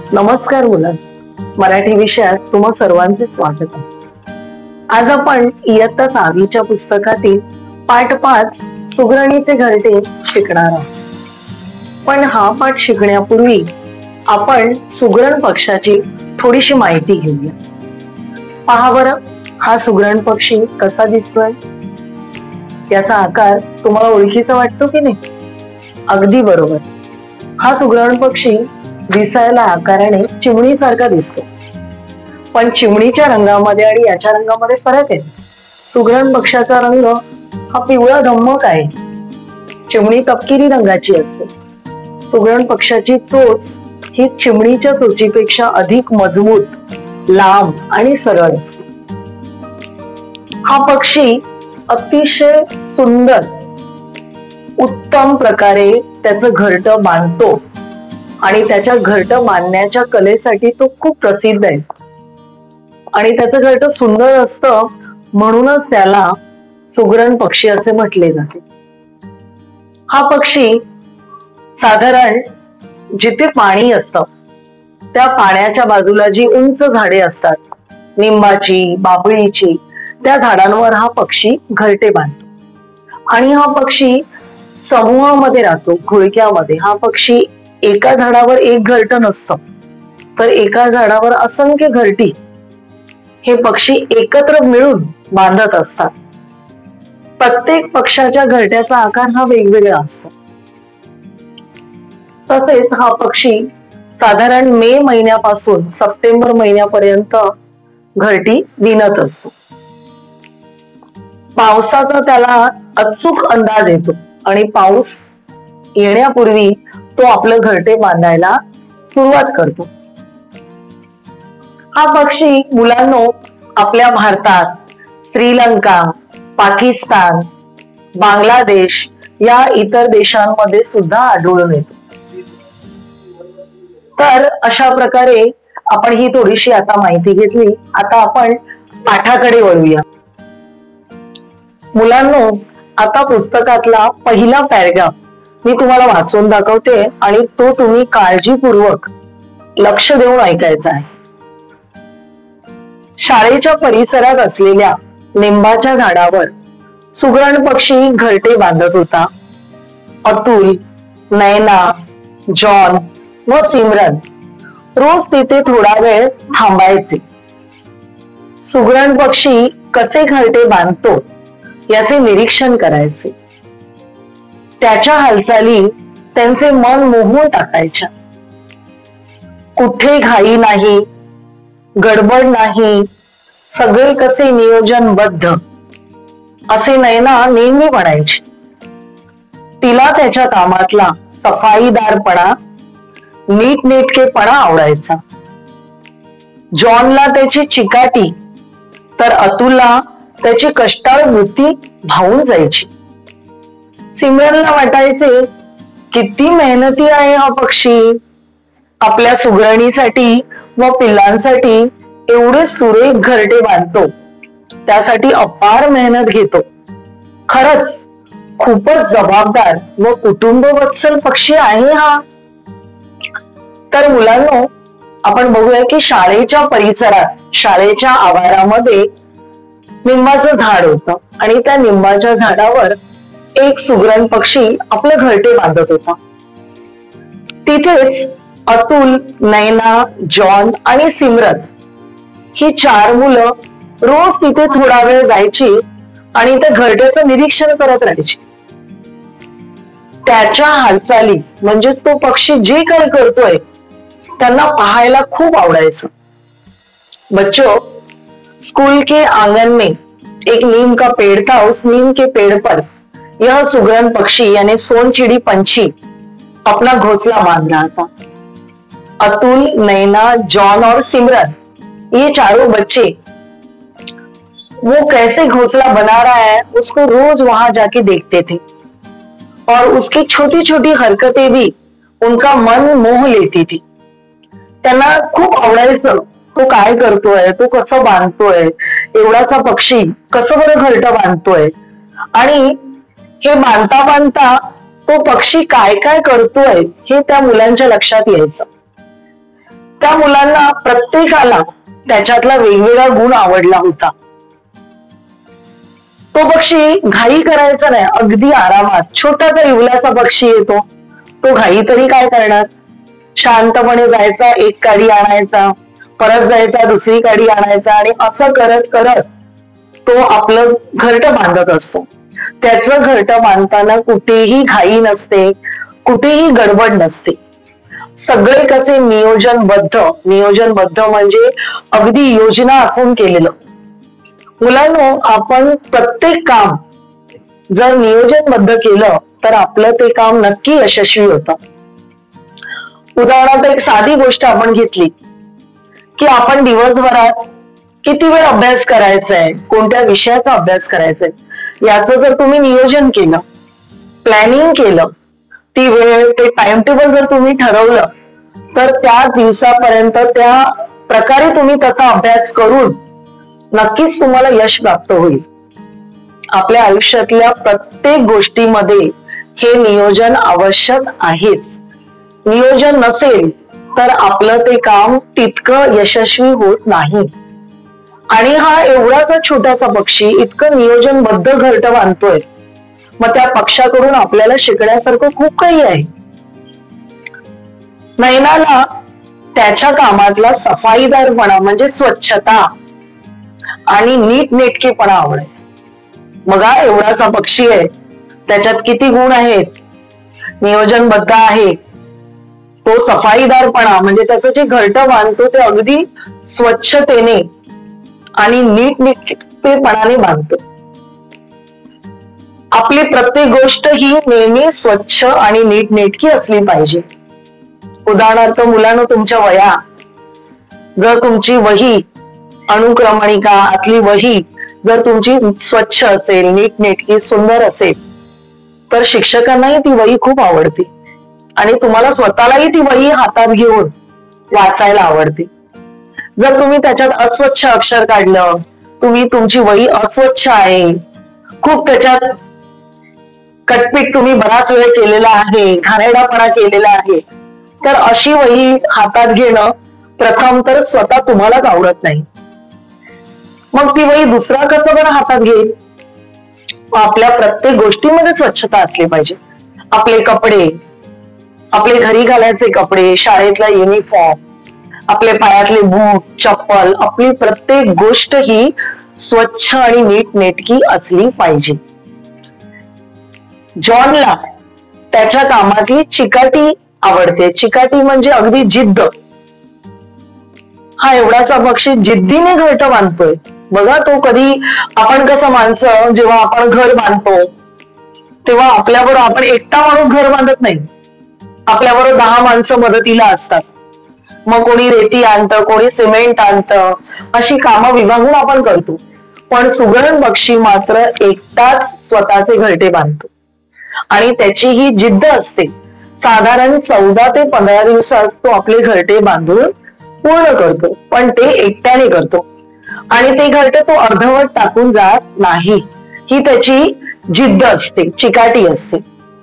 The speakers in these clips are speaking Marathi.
नमस्कार मुलांनो, मराठी विषयात तुम्हा सर्वांचे स्वागत आहे। आज आपण इयत्ता 6वीच्या पुस्तकातील पाठ 5 सुगरणीचे घरटे शिकणार आहोत। पण हा पाठ शिकण्यापूर्वी आपण सुगरण पक्षाची थोडीशी माहिती घेऊया। पहा बरं, हा सुगरण पक्षी कसा दिसतोय? त्याचा आकार तुम्हाला ओळखीचा वाटतो की नाही? अगदी बरोबर, हा सुगरण पक्षी दिसायला आकाराने चिमणीसारखा दिसतो, पण चिमणीच्या रंगामध्ये आणि याच्या रंगामध्ये फरक आहे। सुगरण पक्षाचा रंग हा पिवळा धम्मक आहे, चिमणी तपकिरी रंगाची असते। सुगरण पक्षाची चोच ही चिमणीच्या चोचीपेक्षा अधिक मजबूत, लांब आणि सरळ असते। हा पक्षी अतिशय सुंदर, उत्तम प्रकारे त्याचं घरटं बांधतो आणि त्याच्या घरटं बांधण्याच्या कलेसाठी तो खूप प्रसिद्ध आहे। आणि त्याचं घरटं सुंदर असतं म्हणूनच त्याला सुगरण पक्षी असे म्हटले जाते। हा पक्षी साधारण जिथे पाणी असतं त्या पाण्याच्या बाजूला जी उंच झाडे असतात, निंबाची, बाभळीची, त्या झाडांवर हा पक्षी घरटे बांधतो। आणि हा पक्षी समूहामध्ये राहतो, घोळक्यामध्ये। हा पक्षी एका झाडावर एक घरटं नसतं, तर एका झाडावर असंख्य घरटी हे पक्षी एकत्र मिळून बांधत असतात। प्रत्येक पक्षाच्या घरट्याचा आकार हा वेगवेगळा असतो। तसेच हा पक्षी साधारण मे महिन्यापासून सप्टेंबर महिन्यापर्यंत घरटी विणत असतो। पावसाचा त्याला अचूक अंदाज येतो आणि पाऊस येण्यापूर्वी तो आपलं घरटे बांधायला सुरुवात करतो। हा पक्षी मुलांनो आपल्या भारतात, श्रीलंका, पाकिस्तान, बांगलादेश या इतर देशांमध्ये सुद्धा आढळून येतो। तर अशा प्रकारे आपण ही थोडीशी आता माहिती घेतली। आता आपण पाठाकडे वळूया। मुलांनो, आता पुस्तकातला पहिला पॅराग्राफ मी तुम्हाला वाचून दाखवते आणि तो तुम्ही काळजीपूर्वक लक्ष देऊन ऐकायचा आहे। शाळेच्या परिसरात असलेल्या लिंबाच्या झाडावर सुगरण पक्षी घरटे बांधत होता। अतुल, नैना, जॉन व सिमरन रोज तिथे थोडा वेळ थांबायचे। सुगरण पक्षी कसे घरटे बांधतो याचे निरीक्षण करायचे। त्याच्या हालचाली त्यांचे मन मोहून टाकायच्या। कुठे घाई नाही, गडबड नाही, सगळे कसे नियोजनबद्ध असे नैना नेहमी म्हणायची। तिला त्याच्या कामातला सफाईदारपणा, नीटनेटकेपणा आवडायचा। जॉनला त्याची चिकाटी, तर अतुलला त्याची कष्टाळू वृत्ती भावून जायची। सिमरनला वाटायचे, किती मेहनती आहे हा पक्षी, आपल्या सुगरणीसाठी व पिल्लांसाठी एवढे सुरेख घरटे बांधतो, त्यासाठी अपार मेहनत घेतो। खरंच खूपच जबाबदार व कुटुंबवत्सल पक्षी आहे हा। तर मुलांनो, आपण बघूया की शाळेच्या परिसरात, शाळेच्या आवारामध्ये निंबाचं झाड होतं आणि त्या निंबाच्या झाडावर एक सुगरण पक्षी आपले घरटे बांधत होता। तिथेच अतुल, नैना, जॉन आणि सिमरन ही 4 मुलं रोज तिथे थोडा वेळ जायची आणि त्या घरट्याचं निरीक्षण करत राहायची। त्याच्या हालचाली म्हणजेच तो पक्षी जे काही करतोय त्यांना पाहायला खूप आवडायचं। बच्चों, स्कूल के आंगन में एक नीम का पेड़ था। उस नीम के पेड़ पर यह सुगरण पक्षी यानी सोनचिड़ी पंछी अपना घोंसला बांध रहा था। अतुल, नैना, जॉन और सिमरन ये चारों बच्चे वो कैसे घोंसला बना रहा है उसको रोज वहां जाके देखते थे और उसकी छोटी छोटी हरकतें भी उनका मन मोह लेती थी। त्यांना खूप आवडायचं तो काय करतोय, तो कसं बांधतोय, एवढासा पक्षी कसं बरं घरटं बांधतोय, आणि हे बांधता बांधता तो पक्षी काय काय करतोय हे त्या मुलांच्या लक्षात यायचं। त्या मुलांना प्रत्येकाला त्याच्यातला वेगवेगळा गुण आवडला होता. तो पक्षी घाई करायचा नाही, अगदी आरामात. छोटासा इवलासा पक्षी येतो, तो घाई तरी काय करणार, शांतपणे जायचा, एक काडी आणायचा, परत जायचा, दुसरी काडी आणायचा, आणि असं करत करत तो आपलं घरटं बांधत असतो. त्याचं घरटं बांधताना कुठेही घाई नसते, कुठेही गडबड नसते. सगळे कसे नियोजनबद्ध म्हणजे अगदी योजना आखून केलेलं. मुलांनो, आपण प्रत्येक काम जर नियोजनबद्ध केलं तर आपलं ते काम नक्की यशस्वी होतं. उदाहरणार्थ एक साधी गोष्ट आपण घेतली की आपण दिवसभरात किती वेळ अभ्यास करायचा आहे, कोणत्या विषयाचा अभ्यास करायचा आहे, याचं जर तुम्ही नियोजन केलं, प्लॅनिंग केलं, ती वेळ, ते टाइम टेबल जर तुम्ही ठरवलं, तर त्या दिवसापर्यंत त्या प्रकारे तुम्ही तसा अभ्यास करून नक्कीच तुम्हाला यश प्राप्त होईल. आपल्या आयुष्यातल्या प्रत्येक गोष्टीमध्ये हे नियोजन आवश्यक आहेच. नियोजन नसेल तर आपलं ते काम तितकं यशस्वी होत नाही. आणि हा एवढासा छोटासा पक्षी इतकं नियोजनबद्ध घरटं बांधतोय, मग त्या पक्षाकडून आपल्याला शिकण्यासारखं खूप काही आहे. नयनाला त्याच्या कामातला सफाईदारपणा म्हणजे स्वच्छता आणि नीटनेटकेपणा आवडायचा. बघा, एवढासा पक्षी आहे, त्याच्यात किती गुण आहेत. नियोजनबद्ध आहे, तो सफाईदारपणा म्हणजे त्याचं जे घरटं बांधतो ते अगदी स्वच्छतेने आणि नीटनेटकेपणाने बांधतो. आपली प्रत्येक गोष्ट ही नेहमी स्वच्छ आणि नीटनेटकी असली पाहिजे. उदाहरणार्थ मुलांनो, तुमच्या वह्या, जर तुमची वही, अनुक्रमणिका आतली वही जर तुमची स्वच्छ असेल, नीटनेटकी, सुंदर असेल, तर शिक्षकांनाही ती वही खूप आवडते आणि तुम्हाला स्वतःलाही ती वही हातात घेऊन वाचायला आवडते. जर तुम्ही त्याच्यात अस्वच्छ अक्षर काढलं, तुमची वही अस्वच्छ आहे, खूप त्याच्यात कटपीट तुम्ही बराच वेळ केलेला आहे, घाणेरडापणा केलेला आहे, तर अशी वही हातात घेणं प्रथम तर स्वतः तुम्हालाच आवडत नाही. मग ती वही दुसरा कसं बरं हातात घेईल. आपल्या प्रत्येक गोष्टीमध्ये स्वच्छता असली पाहिजे. आपले कपडे, आपले घरी घालायचे कपडे, शाळेतला युनिफॉर्म, आपले पायातले बूट, चप्पल, आपली प्रत्येक गोष्ट ही स्वच्छ आणि नीटनेटकी असली पाहिजे. जॉनला त्याच्या कामातली चिकाटी आवडते. चिकाटी म्हणजे अगदी जिद्द. हा एवढासा पक्षी जिद्दीने घरटं बांधतोय. बघा, तो कधी, आपण कसं माणसं जेव्हा आपण घर बांधतो तेव्हा आपल्याबरोबर आपण एकटा माणूस घर बांधत नाही, आपल्याबरोबर 10 माणसं मदतीला असतात. मग कोणी रेती आणतं, कोणी सिमेंट आणतं, अशी कामं विभागून आपण करतो. पण सुगरण पक्षी मात्र एकटाच स्वतःचे घरटे बांधतो आणि त्याची ही जिद्द असते. साधारण 14 ते 15 दिवसात तो आपले घरटे बांधून पूर्ण करतो, पण ते एकट्याने करतो आणि ते घरटे तो अर्धवट टाकून जात नाही. ही त्याची जिद्द असते, चिकाटी असते.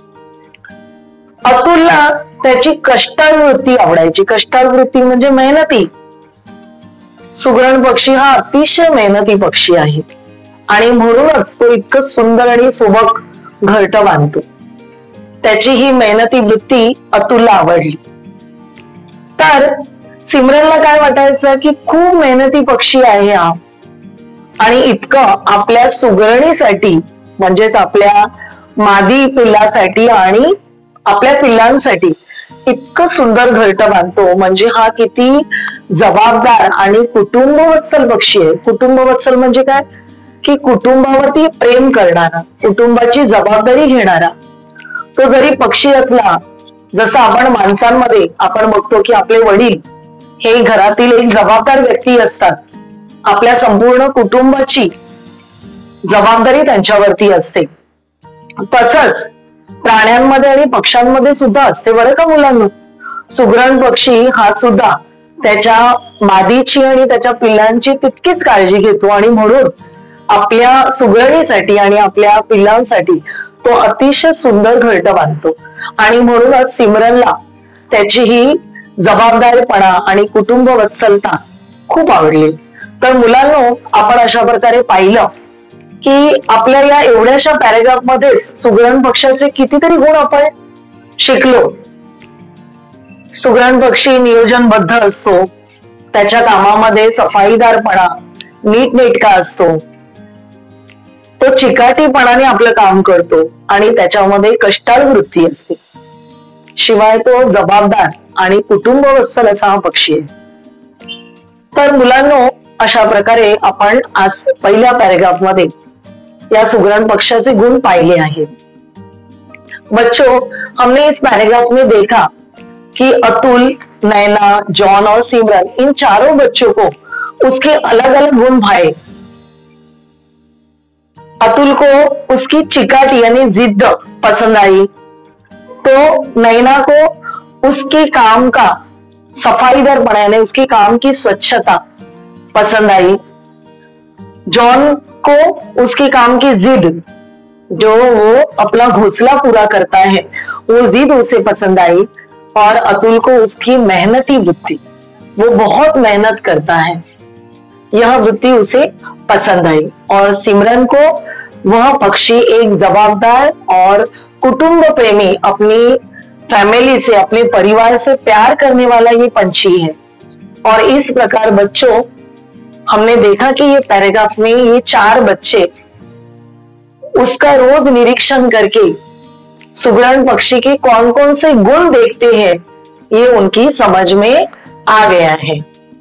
अतुलला त्याची कष्टाळू वृत्ती आवडायची. कष्टाळू वृत्ती म्हणजे मेहनती. सुगरण पक्षी हा अतिशय मेहनती पक्षी आहे आणि म्हणूनच तो इतकं सुंदर आणि सुबक घरटं बांधतो. त्याची ही मेहनती वृत्ती अतुलला आवडली. तर सिमरनला काय वाटायचं की खूप मेहनती पक्षी आहे हा आणि इतकं आपल्या सुगरणीसाठी म्हणजेच आपल्या मादी पिल्लासाठी आणि आपल्या पिल्लांसाठी इतकं सुंदर घरटं बांधतो. म्हणजे हा किती जबाबदार आणि कुटुंबवत्सल पक्षी आहे. कुटुंबवत्सल म्हणजे काय की कुटुंबावरती प्रेम करणारा, कुटुंबाची जबाबदारी घेणारा. तो जरी पक्षी असला, जसं आपण माणसांमध्ये आपण बघतो की आपले वडील हे घरातील एक जबाबदार व्यक्ती असतात, आपल्या संपूर्ण कुटुंबाची जबाबदारी त्यांच्यावरती असते, तसंच प्राण्यांमध्ये आणि पक्ष्यांमध्ये सुद्धा असते बरं का मुलांना. सुगरण पक्षी हा सुद्धा त्याच्या मादीची आणि त्याच्या पिल्लांची तितकीच काळजी घेतो आणि म्हणून आपल्या सुगरणीसाठी आणि आपल्या पिल्लांसाठी तो अतिशय सुंदर घरटं बांधतो आणि म्हणूनच सिमरनला त्याची ही जबाबदारपणा आणि कुटुंब वत्सलता खूप आवडली. तर मुलांनो, आपण अशा प्रकारे पाहिलं की आपल्या या एवढ्याशा पॅरेग्राफ मध्येच सुगरण पक्षाचे कितीतरी गुण आपण शिकलो. सुगरण पक्षी नियोजनबद्ध असतो, त्याच्या कामामध्ये सफाईदारपणा, नीटनेटका असतो, तो चिकाटीपणाने आपलं काम करतो आणि त्याच्यामध्ये कष्टाळू वृत्ती असते. शिवाय तो जबाबदार आणि कुटुंबवत्सल असा हा पक्षी आहे. तर मुलांनो, अशा प्रकारे आपण आज पहिल्या पॅरेग्राफ मध्ये या सुगरण पक्षाचे गुण पाहिले आहेत. बच्चों, हमने इस पैराग्राफ में देखा कि अतुल, नैना, जॉन और सिमरन, इन चारों बच्चों को उसके अलग अलग गुण भाए. अतुल को उसकी चिकाटी यानी जिद्द पसंद आई, तो नैना को उसके काम का सफाईदारपणा यानी उसके काम की स्वच्छता पसंद आई. जॉन को उसके काम की जिद, जो वो अपना घोंसला पूरा करता है, वो जिद उसे पसंद आई. और अतुल को उसकी मेहनती वृत्ति, वो बहुत मेहनत करता है, यह वृत्ति उसे पसंद आई. और सिमरन को वह पक्षी एक जवाबदार और कुटुंब प्रेमी, अपनी फैमिली से, अपने परिवार से प्यार करने वाला ये पंछी है. और इस प्रकार बच्चों, हमने देखा कि ये पैराग्राफ में ये चार बच्चे उसका रोज निरीक्षण करके सुगरण पक्षी के कौन कौन से गुण देखते हैं, ये उनकी समझ में आ गया है.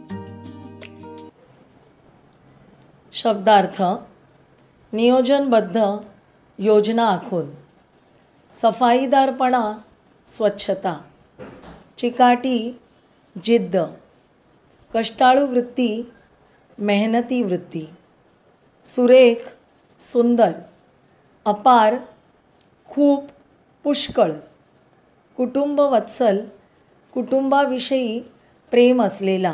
शब्दार्थ: नियोजनबद्ध, योजना आखून, सफाईदारपणा, स्वच्छता, चिकाटी, जिद्द, कष्टाळू वृत्ती, मेहनती वृत्ती, सुरेख, सुंदर, अपार, खूप, पुष्कळ, कुटुंबवत्सल, कुटुंबाविषयी प्रेम असलेला.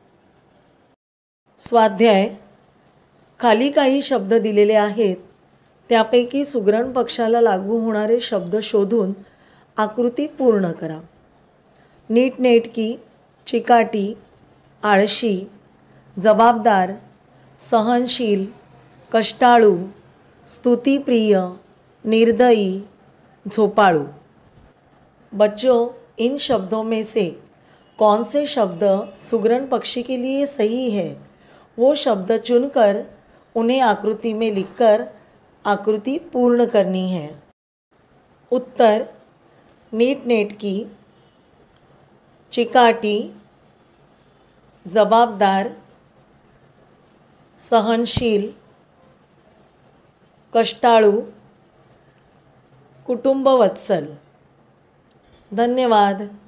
स्वाध्याय: खाली काही शब्द दिलेले आहेत, त्यापैकी सुगरण पक्षाला लागू होणारे शब्द शोधून आकृती पूर्ण करा. नीटनेटकी, चिकाटी, आळशी, जबाबदार, सहनशील, कष्टाळू, स्तुतिप्रिय, निर्दयी, झोपाळू. बच्चों, इन शब्दों में से कौन से शब्द सुगरण पक्षी के लिए सही है, वो शब्द चुनकर उन्हें आकृति में लिखकर आकृति पूर्ण करनी है. उत्तर: नीटनेटकी, चिकाटी, जबाबदार, सहनशील, कष्टाळू, कुटुंबवत्सल. धन्यवाद.